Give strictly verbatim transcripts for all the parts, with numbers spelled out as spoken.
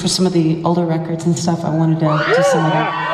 for some of the older records and stuff, I wanted to do some of that.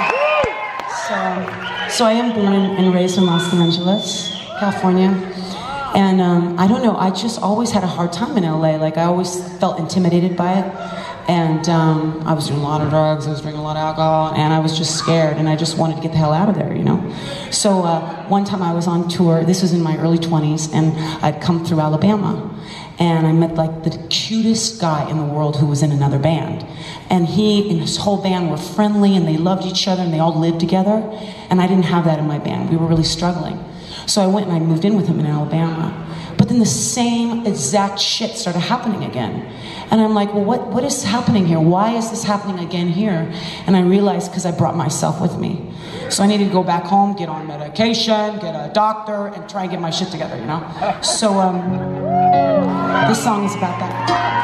Yeah. So, so I am born and raised in Los Angeles, California. And um, I don't know, I just always had a hard time in L A. Like, I always felt intimidated by it. And um, I was doing a lot of drugs, I was drinking a lot of alcohol, and I was just scared, and I just wanted to get the hell out of there, you know? So uh, one time I was on tour, this was in my early twenties, and I'd come through Alabama. And I met like the cutest guy in the world who was in another band. And he and his whole band were friendly, and they loved each other, and they all lived together. And I didn't have that in my band. We were really struggling. So I went and I moved in with him in Alabama. But then the same exact shit started happening again. And I'm like, well, what, what is happening here? Why is this happening again here? And I realized because I brought myself with me. So I needed to go back home, get on medication, get a doctor, and try and get my shit together, you know? So um, this song is about that.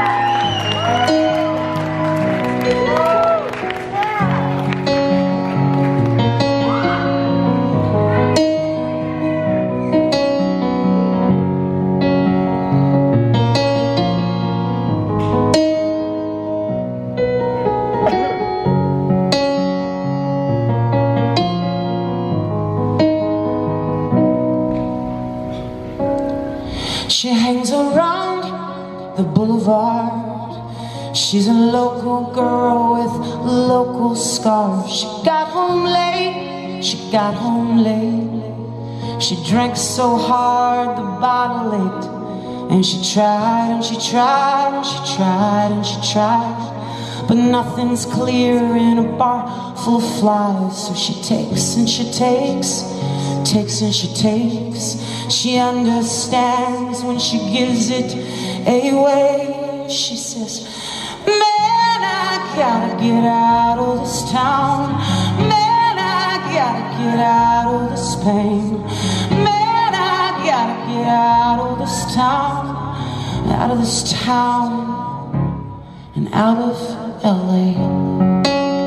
She hangs around the boulevard. She's a local girl with local scars. She got home late, she got home late. She drank so hard the bottle ached. And she tried and she tried and she tried and she tried. But nothing's clear in a bar full of flies. So she takes and she takes, takes and she takes. She understands when she gives it away. She says, man, I gotta get out of this town. Man, I gotta get out of this pain. Man, I gotta get out of this town. Out of this town and out of L A.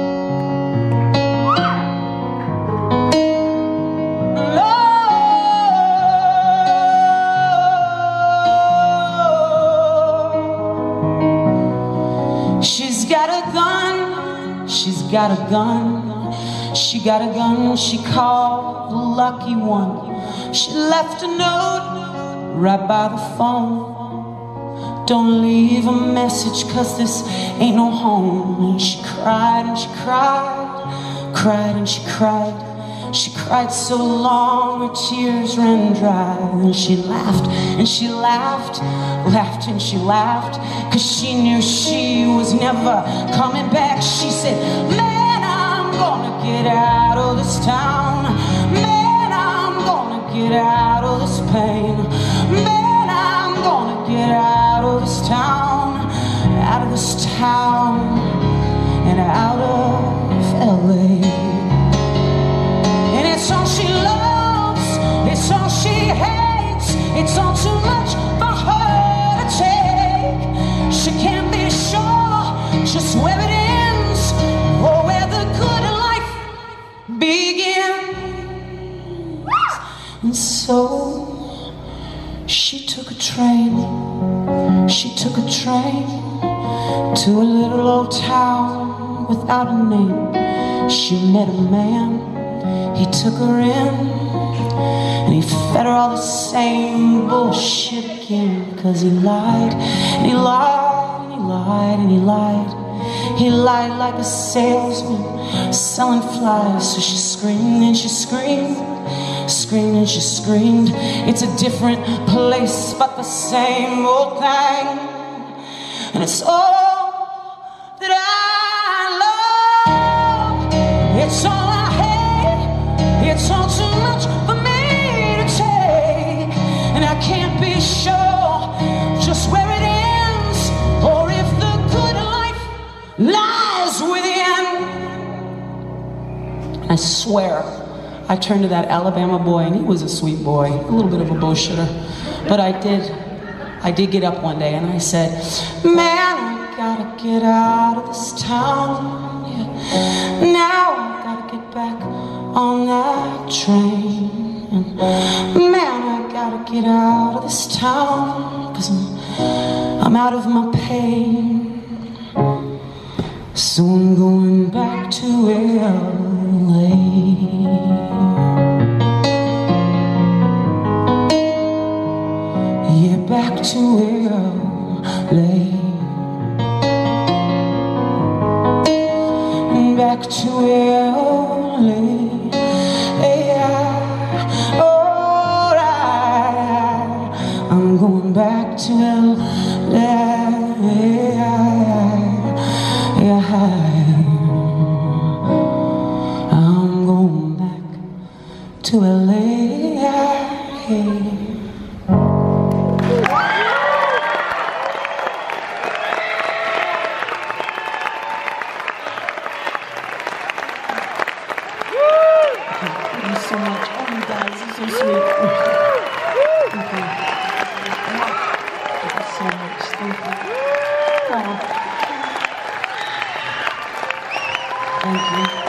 She's got a gun, she's got a gun. She got a gun she called the lucky one. She left a note right by the phone. Don't leave a message cause this ain't no home. And she cried and she cried, cried and she cried. She cried so long her tears ran dry. And she laughed and she laughed, laughed and she laughed, cause she knew she was never coming back. She said, man, I'm gonna get out of this town. Man, I'm gonna get out of this pain. Man, I'm gonna get out of this town, out of this town and out of L A. It's all she loves, it's all she hates, it's all too much for her to take. She can't be sure just where it ends or where the good life begins. And so she took a train, she took a train to a little old town without a name. She met a man. He took her in, and he fed her all the same bullshit again. Cause he lied, and he lied, and he lied, and he lied. He lied like a salesman selling flies. So she screamed and she screamed, screamed and she screamed. It's a different place, but the same old thing. And it's all that I love, it's all I hate. It's all too much for me to take, and I can't be sure just where it ends or if the good life lies within. I swear, I turned to that Alabama boy, and he was a sweet boy, a little bit of a bullshitter, but I did, I did get up one day and I said, man, I gotta get out of this town. Yeah. Now I gotta get back on that train. And man, I gotta get out of this town, cause I'm, I'm out of my pain. So I'm going back to L A. Yeah, back to L A. Back to L A. Yeah, alright. I'm going back to L A. Yeah, I'm going back to L A. Thank you so much. Oh, you guys, you're so sweet. Thank you. Thank you so much. Thank you. Oh. Thank you.